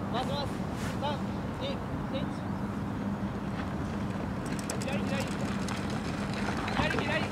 回せます。3、2、1。左左左左。